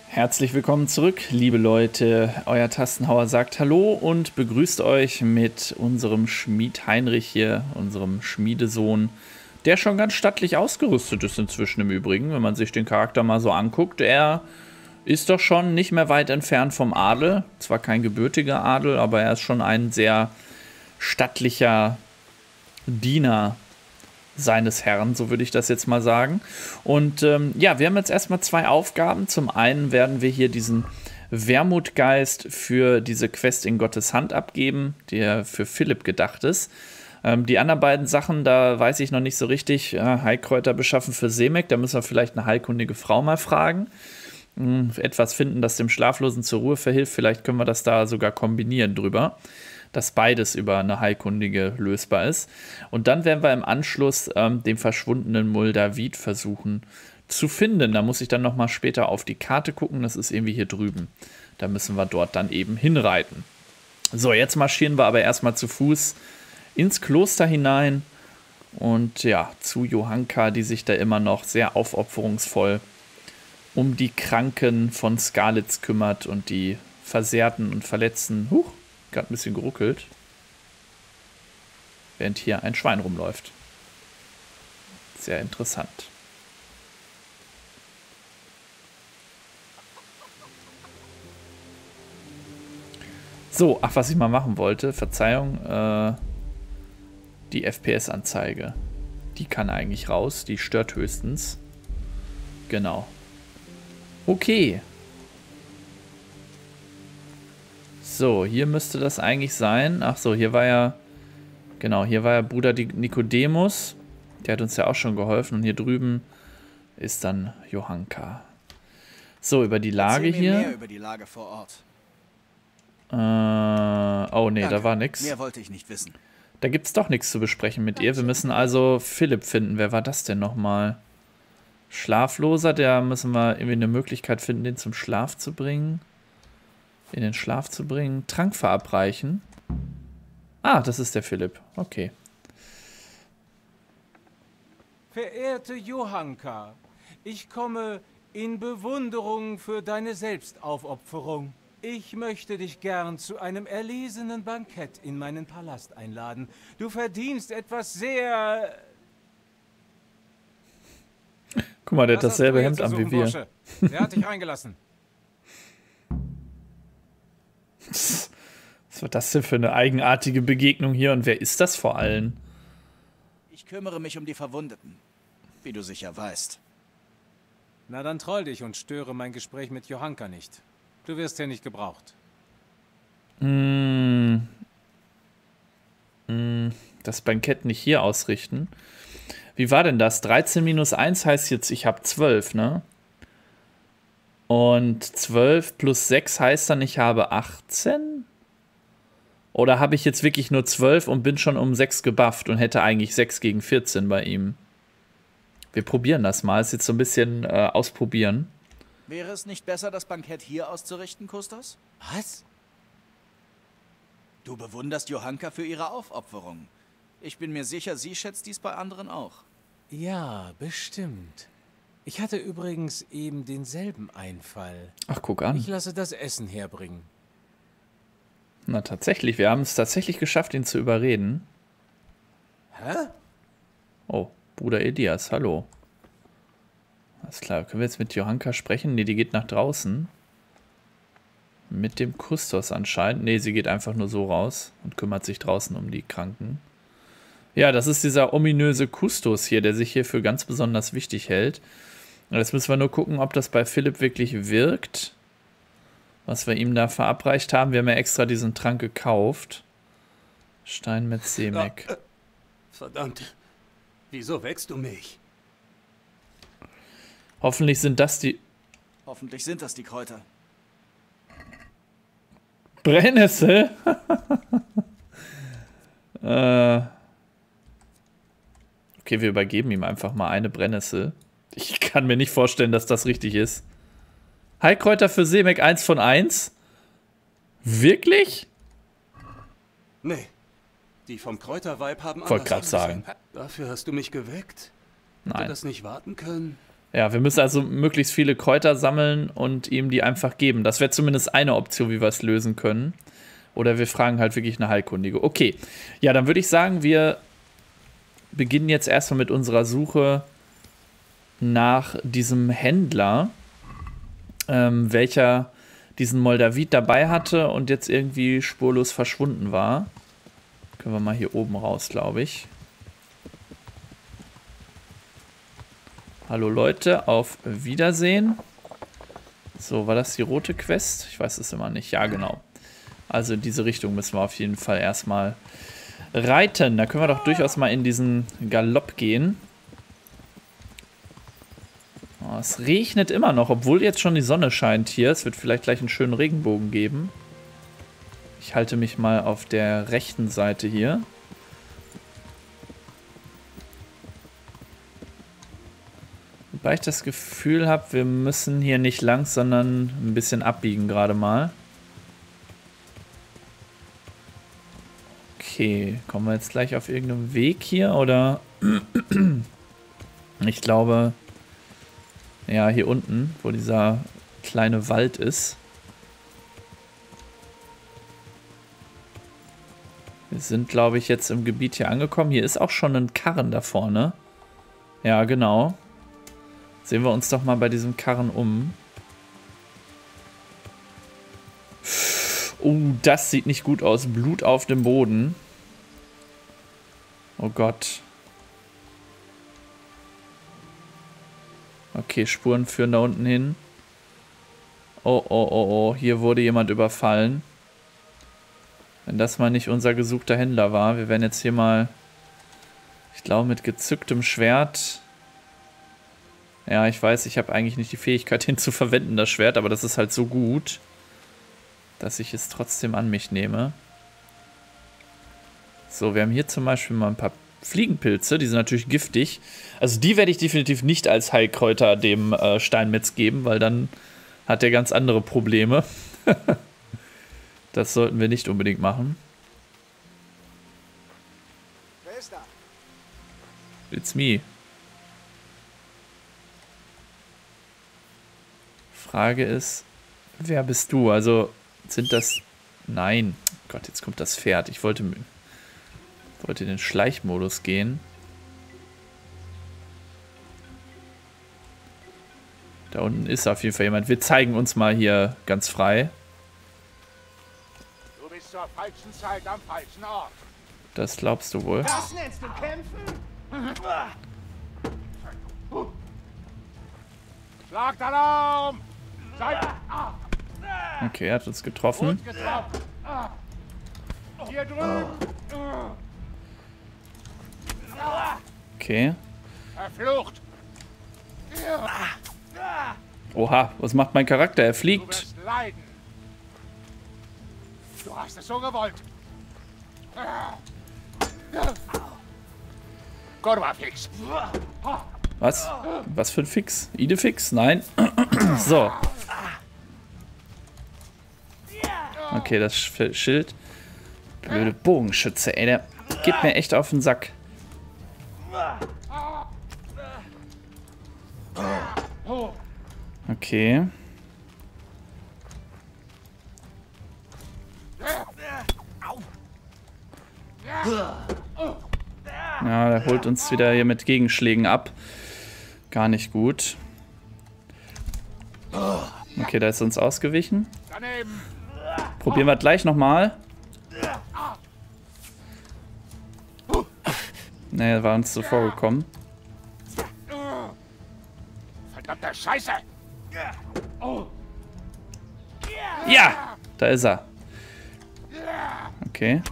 Herzlich willkommen zurück, liebe Leute. Euer Tastenhauer sagt Hallo und begrüßt euch mit unserem Schmied Heinrich hier, unserem Schmiedesohn, der schon ganz stattlich ausgerüstet ist inzwischen im Übrigen, wenn man sich den Charakter mal so anguckt. Er ist doch schon nicht mehr weit entfernt vom Adel. Zwar kein gebürtiger Adel, aber er ist schon ein sehr stattlicher Diener seines Herrn, so würde ich das jetzt mal sagen. Und ja, wir haben jetzt erstmal zwei Aufgaben. Zum einen werden wir hier diesen Wermutgeist für diese Quest in Gottes Hand abgeben, der für Philipp gedacht ist. Die anderen beiden Sachen, da weiß ich noch nicht so richtig. Heilkräuter beschaffen für Semek, da müssen wir vielleicht eine heilkundige Frau mal fragen. Etwas finden, das dem Schlaflosen zur Ruhe verhilft. Vielleicht können wir das da sogar kombinieren drüber, dass beides über eine Heilkundige lösbar ist. Und dann werden wir im Anschluss den verschwundenen Muldavid versuchen zu finden. Da muss ich dann nochmal später auf die Karte gucken. Das ist irgendwie hier drüben. Da müssen wir dort dann eben hinreiten. So, jetzt marschieren wir aber erstmal zu Fuß ins Kloster hinein. Und ja, zu Johanka, die sich da immer noch sehr aufopferungsvoll um die Kranken von Skalitz kümmert und die Versehrten und Verletzten. Gerade ein bisschen geruckelt, während hier ein Schwein rumläuft. Sehr interessant. So, ach, was ich mal machen wollte, Verzeihung, die FPS-Anzeige. Die kann eigentlich raus, die stört höchstens. Genau. Okay. So, hier müsste das eigentlich sein. Ach so, hier war ja, genau, hier war ja Bruder Nikodemus. Der hat uns ja auch schon geholfen. Und hier drüben ist dann Johanka. So, über die Lage hier. Mehr über die Lage vor Ort. Oh nee, Danke. Da war nichts. Mehr wollte ich nicht wissen. Da gibt es doch nichts zu besprechen mit ihr. Wir müssen also Philipp finden. Wer war das denn nochmal? Schlafloser, der müssen wir irgendwie eine Möglichkeit finden, den zum Schlaf zu bringen. In den Schlaf zu bringen. Trank verabreichen. Ah, das ist der Philipp. Okay. Verehrte Johanka, ich komme in Bewunderung für deine Selbstaufopferung. Ich möchte dich gern zu einem erlesenen Bankett in meinen Palast einladen. Du verdienst etwas sehr... Guck mal, der hat Was dasselbe hast du Hemd hier an zu wie suchen, wir. Bursche? Wer hat dich reingelassen? Was war das denn für eine eigenartige Begegnung hier? Und wer ist das vor allem? Ich kümmere mich um die Verwundeten, wie du sicher weißt. Na dann troll dich und störe mein Gespräch mit Johanka nicht. Du wirst hier nicht gebraucht. Das Bankett nicht hier ausrichten. Wie war denn das? 13 minus 1 heißt jetzt, ich habe 12, ne? Und 12 plus 6 heißt dann, ich habe 18? Oder habe ich jetzt wirklich nur 12 und bin schon um 6 gebufft und hätte eigentlich 6 gegen 14 bei ihm? Wir probieren das mal. Ist jetzt so ein bisschen ausprobieren. Wäre es nicht besser, das Bankett hier auszurichten, Kustos? Was? Du bewunderst Johanka für ihre Aufopferung. Ich bin mir sicher, sie schätzt dies bei anderen auch. Ja, bestimmt. Ich hatte übrigens eben denselben Einfall. Ach, guck an. Ich lasse das Essen herbringen. Na, tatsächlich. Wir haben es tatsächlich geschafft, ihn zu überreden. Hä? Oh, Bruder Elias, hallo. Alles klar, können wir jetzt mit Johanka sprechen? Ne, die geht nach draußen. Mit dem Kustos anscheinend. Ne, sie geht einfach nur so raus und kümmert sich draußen um die Kranken. Ja, das ist dieser ominöse Kustos hier, der sich hier für ganz besonders wichtig hält. Jetzt müssen wir nur gucken, ob das bei Philipp wirklich wirkt. Was wir ihm da verabreicht haben. Wir haben ja extra diesen Trank gekauft. Stein mit Semek. Verdammt. Wieso wächst du mich? Hoffentlich sind das die Hoffentlich sind das die Kräuter. Brennnessel. Okay, wir übergeben ihm einfach mal eine Brennnessel. Ich kann mir nicht vorstellen, dass das richtig ist. Heilkräuter für Semek 1 von 1? Wirklich? Nee. Die vom Kräuterweib haben Wollte anders gerade sagen. ausgesehen. Dafür hast du mich geweckt. Hätte Nein. das nicht warten können? Ja, wir müssen also möglichst viele Kräuter sammeln und ihm die einfach geben. Das wäre zumindest eine Option, wie wir es lösen können. Oder wir fragen halt wirklich eine Heilkundige. Okay, ja, dann würde ich sagen, wir beginnen jetzt erstmal mit unserer Suche nach diesem Händler, welcher diesen Moldavit dabei hatte und jetzt irgendwie spurlos verschwunden war. Können wir mal hier oben raus, glaube ich. Hallo Leute, auf Wiedersehen. So, war das die rote Quest? Ich weiß es immer nicht. Ja, genau. Also in diese Richtung müssen wir auf jeden Fall erstmal reiten. Da können wir doch durchaus mal in diesen Galopp gehen. Oh, es regnet immer noch, obwohl jetzt schon die Sonne scheint hier. Es wird vielleicht gleich einen schönen Regenbogen geben. Ich halte mich mal auf der rechten Seite hier. Wobei ich das Gefühl habe, wir müssen hier nicht lang, sondern ein bisschen abbiegen gerade mal. Okay, kommen wir jetzt gleich auf irgendeinen Weg hier, oder? Ich glaube, ja, hier unten, wo dieser kleine Wald ist. Wir sind, glaube ich, jetzt im Gebiet hier angekommen. Hier ist auch schon ein Karren da vorne. Ja, genau. Sehen wir uns doch mal bei diesem Karren um. Oh, das sieht nicht gut aus. Blut auf dem Boden. Oh Gott. Okay, Spuren führen da unten hin. Oh, oh, oh, oh. Hier wurde jemand überfallen. Wenn das mal nicht unser gesuchter Händler war. Wir werden jetzt hier mal, ich glaube, mit gezücktem Schwert... Ja, ich weiß, ich habe eigentlich nicht die Fähigkeit, den zu verwenden, das Schwert, aber das ist halt so gut, dass ich es trotzdem an mich nehme. So, wir haben hier zum Beispiel mal ein paar Fliegenpilze, die sind natürlich giftig. Also die werde ich definitiv nicht als Heilkräuter dem Steinmetz geben, weil dann hat er ganz andere Probleme. Das sollten wir nicht unbedingt machen. Wer ist da? It's me. Frage ist, wer bist du? Also sind das... Nein. Gott, jetzt kommt das Pferd. Ich wollte in den Schleichmodus gehen. Da unten ist auf jeden Fall jemand. Wir zeigen uns mal hier ganz frei. Du bist zur falschen Zeit am falschen Ort. Das glaubst du wohl. Das nennst du kämpfen? Schlagtalarm! Okay, er hat uns getroffen. Hier drüben! Okay. Verflucht! Oha, was macht mein Charakter? Er Du fliegt. wirst leiden! Du hast es so gewollt! Kurva-Fix! Was? Was für ein Fix? Idefix? Nein. So. Okay, das Schild. Blöde Bogenschütze, ey. Der geht mir echt auf den Sack. Okay. Ja, der holt uns wieder hier mit Gegenschlägen ab. Gar nicht gut. Okay, da ist uns ausgewichen. Daneben! Probieren wir gleich nochmal. Ne, war uns zuvor gekommen. Verdammte Scheiße! Ja! Da ist er. Okay.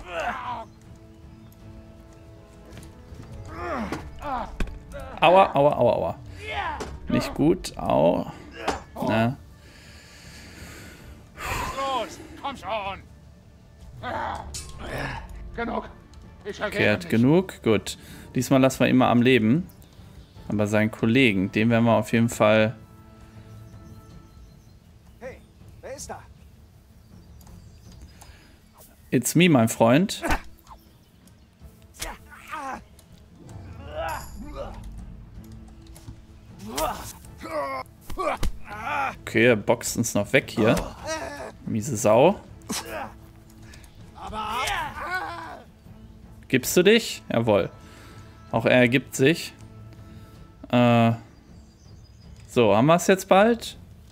Aua, aua, aua, aua. Nicht gut. Au. Na. Los! Komm schon! Genug! Ich Okay, er hat genug. Gut. Diesmal lassen wir ihn mal am Leben. Aber seinen Kollegen, den werden wir auf jeden Fall... Hey, wer ist da? It's me, mein Freund. Okay, er boxt uns noch weg hier. Miese Sau. Gibst du dich? Jawohl. Auch er ergibt sich. So, haben wir es jetzt bald?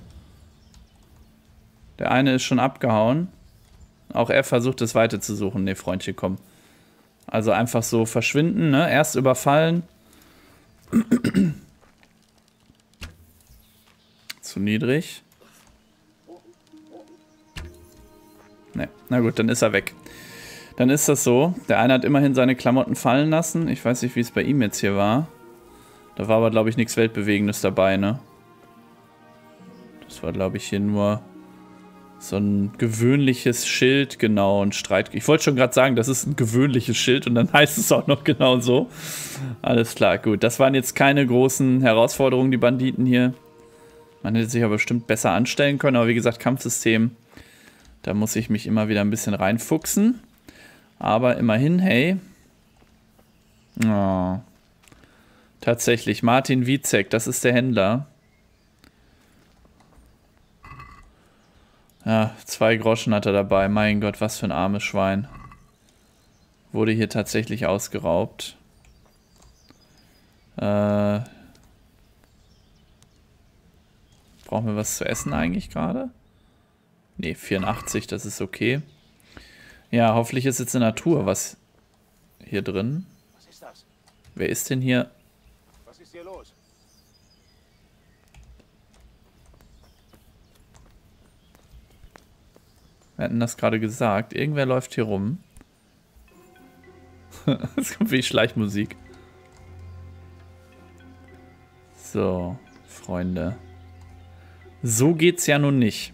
Der eine ist schon abgehauen. Auch er versucht es weiter zu suchen. Ne, Freundchen, komm. Also einfach so verschwinden, ne? Erst überfallen. Zu niedrig. Ne, na gut, dann ist er weg. Dann ist das so. Der eine hat immerhin seine Klamotten fallen lassen. Ich weiß nicht, wie es bei ihm jetzt hier war. Da war aber, glaube ich, nichts Weltbewegendes dabei, ne? Das war, glaube ich, hier nur so ein gewöhnliches Schild, genau, ein Streit. Ich wollte schon gerade sagen, das ist ein gewöhnliches Schild und dann heißt es auch noch genau so. Alles klar, gut. Das waren jetzt keine großen Herausforderungen, die Banditen hier. Man hätte sich aber bestimmt besser anstellen können, aber wie gesagt, Kampfsystem, da muss ich mich immer wieder ein bisschen reinfuchsen. Aber immerhin, hey. Oh. Tatsächlich, Martin Wiezek, das ist der Händler. Ja, 2 Groschen hat er dabei. Mein Gott, was für ein armes Schwein. Wurde hier tatsächlich ausgeraubt. Brauchen wir was zu essen eigentlich gerade? Ne, 84, das ist okay. Ja, hoffentlich ist jetzt in der Natur was hier drin. Was ist das? Wer ist denn hier? Was ist hier los? Wir hatten das gerade gesagt. Irgendwer läuft hier rum. Es kommt wie Schleichmusik. So, Freunde. So geht's ja nun nicht.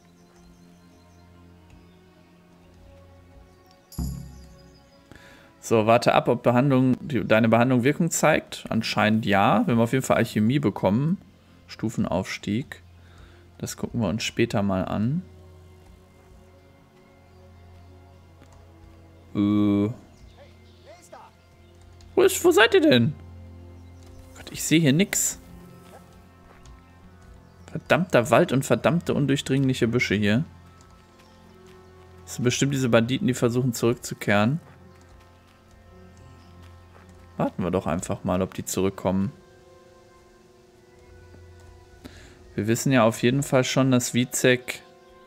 So, warte ab, ob deine Behandlung Wirkung zeigt. Anscheinend ja. Wir haben auf jeden Fall Alchemie bekommen. Stufenaufstieg. Das gucken wir uns später mal an. Wo seid ihr denn? Gott, ich sehe hier nix. Verdammter Wald und verdammte undurchdringliche Büsche hier. Das sind bestimmt diese Banditen, die versuchen zurückzukehren. Warten wir doch einfach mal, ob die zurückkommen. Wir wissen ja auf jeden Fall schon, dass Wiezek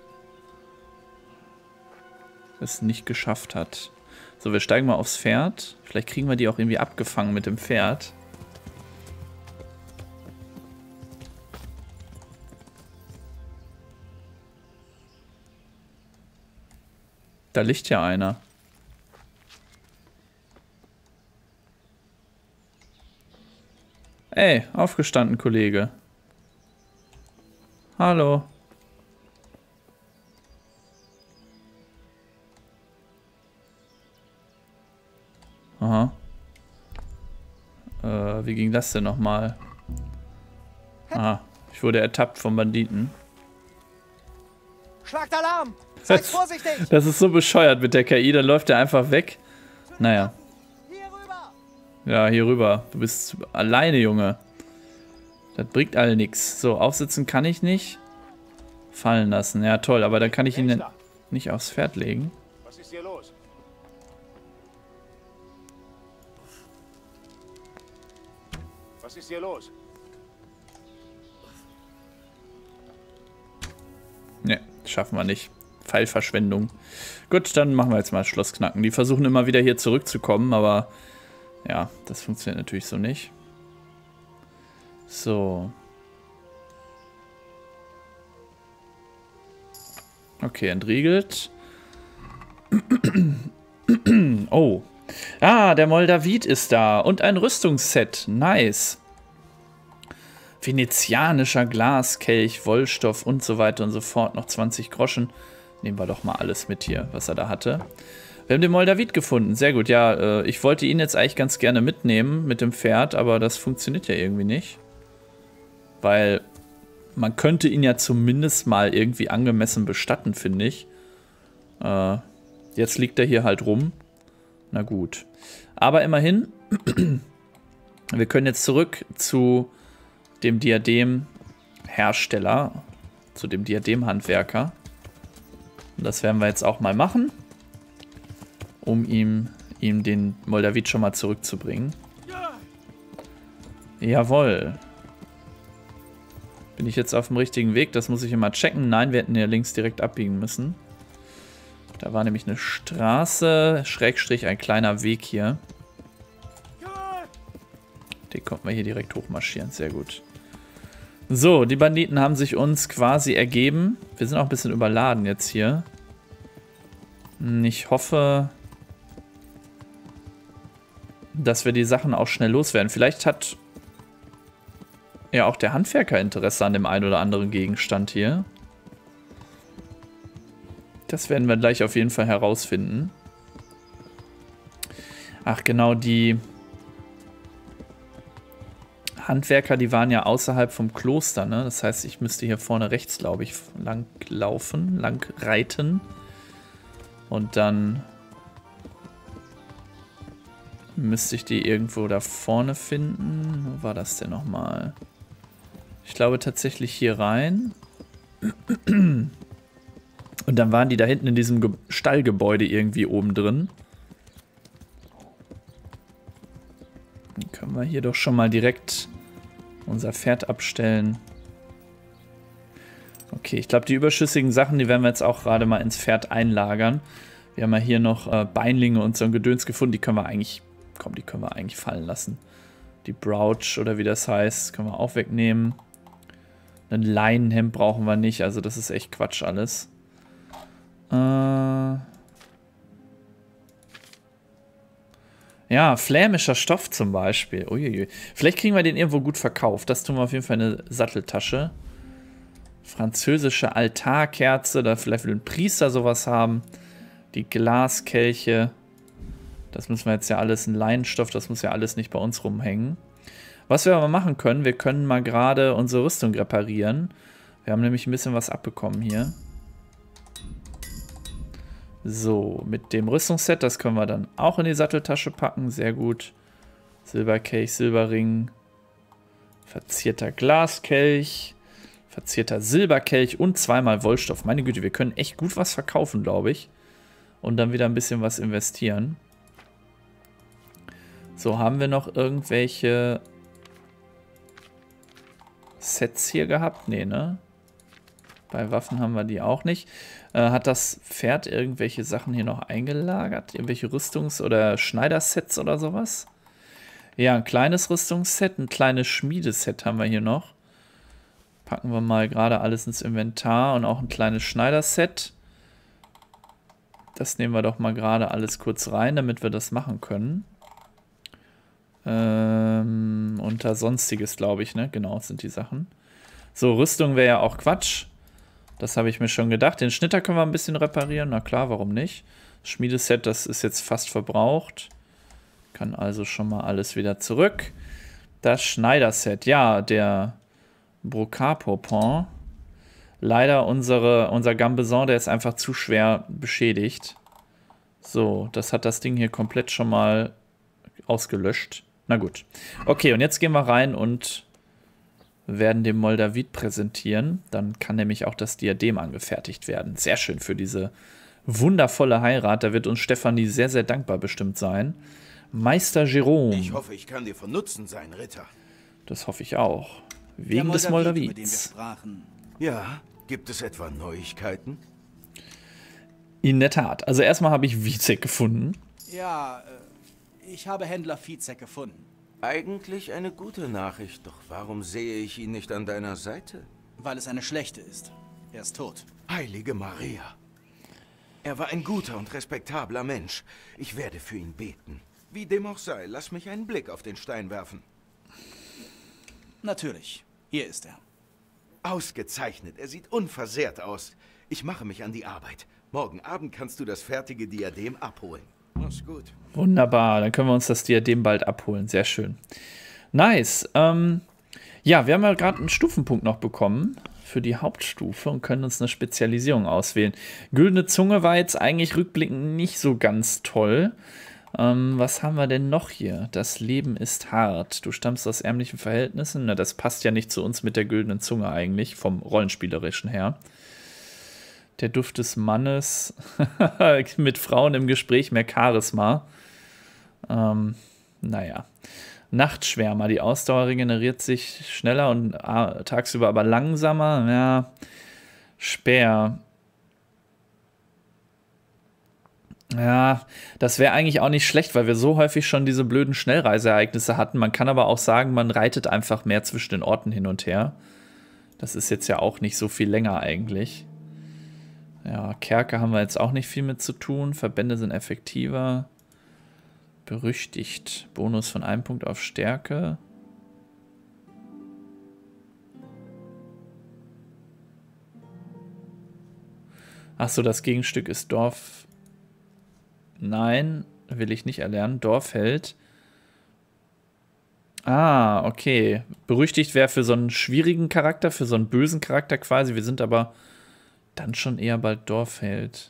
es nicht geschafft hat. So, wir steigen mal aufs Pferd. Vielleicht kriegen wir die auch irgendwie abgefangen mit dem Pferd. Da liegt ja einer. Ey, aufgestanden, Kollege. Hallo. Aha. Wie ging das denn nochmal? Aha, ich wurde ertappt vom Banditen. Schlagt Alarm! Seid vorsichtig! Das ist so bescheuert mit der KI, dann läuft er einfach weg. Naja. Hier rüber! Ja, hier rüber. Du bist alleine, Junge. Das bringt alle nichts. So, aufsitzen kann ich nicht. Fallen lassen. Ja, toll, aber dann kann ich ihn nicht aufs Pferd legen. Was ist hier los? Was ist hier los? Ne, schaffen wir nicht. Pfeilverschwendung. Gut, dann machen wir jetzt mal Schloss knacken. Die versuchen immer wieder hier zurückzukommen, aber ja, das funktioniert natürlich so nicht. So. Okay, entriegelt. Oh. Ah, der Moldavit ist da. Und ein Rüstungsset. Nice. Venezianischer Glaskelch, Wollstoff und so weiter und so fort. Noch 20 Groschen. Nehmen wir doch mal alles mit hier, was er da hatte. Wir haben den Moldavit gefunden. Sehr gut. Ja, ich wollte ihn jetzt eigentlich ganz gerne mitnehmen mit dem Pferd, aber das funktioniert ja irgendwie nicht. Weil man könnte ihn ja zumindest mal irgendwie angemessen bestatten, finde ich. Jetzt liegt er hier halt rum. Na gut. Aber immerhin, wir können jetzt zurück zu dem Diadem Hersteller, zu dem Diademhandwerker. Und das werden wir jetzt auch mal machen, um ihm den Moldavit schon mal zurückzubringen. Jawohl. Bin ich jetzt auf dem richtigen Weg? Das muss ich immer checken. Nein, wir hätten hier links direkt abbiegen müssen. Da war nämlich eine Straße, Schrägstrich ein kleiner Weg hier. Den konnten wir hier direkt hochmarschieren. Sehr gut. So, die Banditen haben sich uns quasi ergeben. Wir sind auch ein bisschen überladen jetzt hier. Ich hoffe, dass wir die Sachen auch schnell loswerden. Vielleicht hat ja auch der Handwerker Interesse an dem einen oder anderen Gegenstand hier. Das werden wir gleich auf jeden Fall herausfinden. Ach genau, die Handwerker, die waren ja außerhalb vom Kloster, ne? Das heißt, ich müsste hier vorne rechts, glaube ich, lang laufen, lang reiten. Und dann müsste ich die irgendwo da vorne finden. Wo war das denn nochmal? Ich glaube tatsächlich hier rein. Und dann waren die da hinten in diesem Stallgebäude irgendwie oben drin. Dann können wir hier doch schon mal direkt unser Pferd abstellen. Okay, ich glaube, die überschüssigen Sachen, die werden wir jetzt auch gerade mal ins Pferd einlagern. Wir haben ja hier noch Beinlinge und so ein Gedöns gefunden. Die können wir eigentlich, komm, die können wir eigentlich fallen lassen. Die Brooch oder wie das heißt, können wir auch wegnehmen. Ein Leinenhemd brauchen wir nicht, also das ist echt Quatsch alles. Ja, flämischer Stoff zum Beispiel. Uiuiui. Vielleicht kriegen wir den irgendwo gut verkauft. Das tun wir auf jeden Fall in eine Satteltasche. Französische Altarkerze, da vielleicht will ein Priester sowas haben. Die Glaskelche. Das müssen wir jetzt ja alles, ein Leinenstoff, das muss ja alles nicht bei uns rumhängen. Was wir aber machen können, wir können mal gerade unsere Rüstung reparieren. Wir haben nämlich ein bisschen was abbekommen hier. So, mit dem Rüstungsset, das können wir dann auch in die Satteltasche packen. Sehr gut. Silberkelch, Silberring. Verzierter Glaskelch. Verzierter Silberkelch und zweimal Wollstoff. Meine Güte, wir können echt gut was verkaufen, glaube ich. Und dann wieder ein bisschen was investieren. So, haben wir noch irgendwelche Sets hier gehabt? Nee, ne? Bei Waffen haben wir die auch nicht. Hat das Pferd irgendwelche Sachen hier noch eingelagert? Irgendwelche Rüstungs- oder Schneidersets oder sowas? Ja, ein kleines Rüstungsset, ein kleines Schmiedeset haben wir hier noch. Packen wir mal gerade alles ins Inventar und auch ein kleines Schneiderset. Das nehmen wir doch mal gerade alles kurz rein, damit wir das machen können. Unter Sonstiges, glaube ich, ne? Genau, sind die Sachen. So, Rüstung wäre ja auch Quatsch. Das habe ich mir schon gedacht. Den Schnitter können wir ein bisschen reparieren. Na klar, warum nicht? Das Schmiedeset, das ist jetzt fast verbraucht. Kann also schon mal alles wieder zurück. Das Schneiderset, ja, der Brocart-Popon. Leider unser Gambeson, der ist einfach zu schwer beschädigt. So, das hat das Ding hier komplett schon mal ausgelöscht. Na gut. Okay, und jetzt gehen wir rein und werden dem Moldavit präsentieren. Dann kann nämlich auch das Diadem angefertigt werden. Sehr schön für diese wundervolle Heirat. Da wird uns Stefanie sehr, sehr dankbar bestimmt sein. Meister Jerome. Ich hoffe, ich kann dir von Nutzen sein, Ritter. Das hoffe ich auch. Wegen des Moldavits. Über den wir sprachen. Ja, gibt es etwa Neuigkeiten? In der Tat. Also erstmal habe ich Wizek gefunden. Ja, ich habe Händler Vizek gefunden. Eigentlich eine gute Nachricht, doch warum sehe ich ihn nicht an deiner Seite? Weil es eine schlechte ist. Er ist tot. Heilige Maria. Er war ein guter und respektabler Mensch. Ich werde für ihn beten. Wie dem auch sei, lass mich einen Blick auf den Stein werfen. Natürlich. Hier ist er. Ausgezeichnet. Er sieht unversehrt aus. Ich mache mich an die Arbeit. Morgen Abend kannst du das fertige Diadem abholen. Mach's gut. Wunderbar, dann können wir uns das Diadem bald abholen. Sehr schön. Nice. Ja, wir haben ja gerade einen Stufenpunkt noch bekommen für die Hauptstufe und können uns eine Spezialisierung auswählen. Güldene Zunge war jetzt eigentlich rückblickend nicht so ganz toll. Was haben wir denn noch hier? Das Leben ist hart. Du stammst aus ärmlichen Verhältnissen. Na, das passt ja nicht zu uns mit der güldenen Zunge eigentlich, vom Rollenspielerischen her. Der Duft des Mannes. Mit Frauen im Gespräch mehr Charisma. Naja. Nachtschwärmer. Die Ausdauer regeneriert sich schneller und tagsüber aber langsamer. Ja. Speer. Ja, das wäre eigentlich auch nicht schlecht, weil wir so häufig schon diese blöden Schnellreiseereignisse hatten. Man kann aber auch sagen, man reitet einfach mehr zwischen den Orten hin und her. Das ist jetzt ja auch nicht so viel länger eigentlich. Ja, Kerker haben wir jetzt auch nicht viel mit zu tun. Verbände sind effektiver. Berüchtigt. Bonus von 1 Punkt auf Stärke. Achso, das Gegenstück ist Dorf. Nein, will ich nicht erlernen. Dorfheld. Ah, okay. Berüchtigt wäre für so einen schwierigen Charakter, für so einen bösen Charakter quasi. Wir sind aber dann schon eher bald Dorfheld.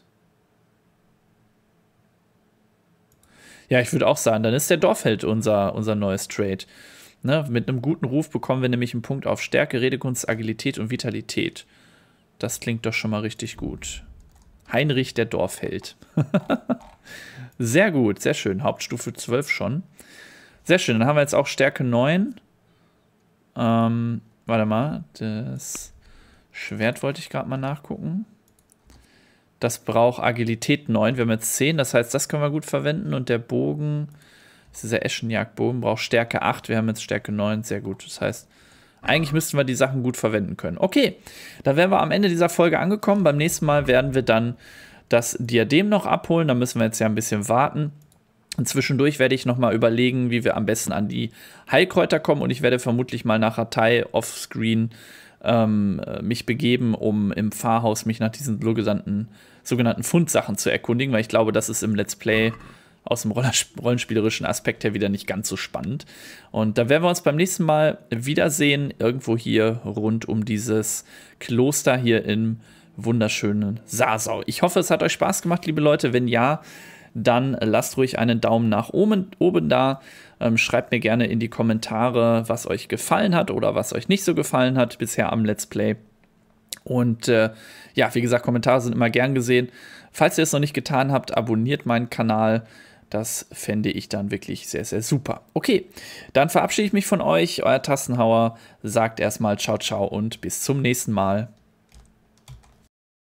Ja, ich würde auch sagen, dann ist der Dorfheld unser neues Trade. Ne? Mit einem guten Ruf bekommen wir nämlich einen Punkt auf Stärke, Redekunst, Agilität und Vitalität. Das klingt doch schon mal richtig gut. Heinrich der Dorfheld. Sehr gut, sehr schön. Hauptstufe 12 schon. Sehr schön, dann haben wir jetzt auch Stärke 9. Warte mal, das Schwert wollte ich gerade mal nachgucken. Das braucht Agilität 9. Wir haben jetzt 10, das heißt, das können wir gut verwenden. Und der Bogen, das ist der Eschenjagdbogen, braucht Stärke 8. Wir haben jetzt Stärke 9, sehr gut. Das heißt, eigentlich müssten wir die Sachen gut verwenden können. Okay, da wären wir am Ende dieser Folge angekommen. Beim nächsten Mal werden wir dann das Diadem noch abholen. Da müssen wir jetzt ja ein bisschen warten. Und zwischendurch werde ich nochmal überlegen, wie wir am besten an die Heilkräuter kommen. Und ich werde vermutlich mal nach Ratei offscreen mich begeben, um im Pfarrhaus mich nach diesen sogenannten Fundsachen zu erkundigen, weil ich glaube, das ist im Let's Play aus dem rollenspielerischen Aspekt her wieder nicht ganz so spannend. Und da werden wir uns beim nächsten Mal wiedersehen, irgendwo hier rund um dieses Kloster hier im wunderschönen Sasau. Ich hoffe, es hat euch Spaß gemacht, liebe Leute. Wenn ja, dann lasst ruhig einen Daumen nach oben da. Schreibt mir gerne in die Kommentare, was euch gefallen hat oder was euch nicht so gefallen hat bisher am Let's Play. Und ja, wie gesagt, Kommentare sind immer gern gesehen. Falls ihr es noch nicht getan habt, abonniert meinen Kanal. Das fände ich dann wirklich sehr, sehr super. Okay, dann verabschiede ich mich von euch. Euer Tassenhauer sagt erstmal ciao, ciao und bis zum nächsten Mal.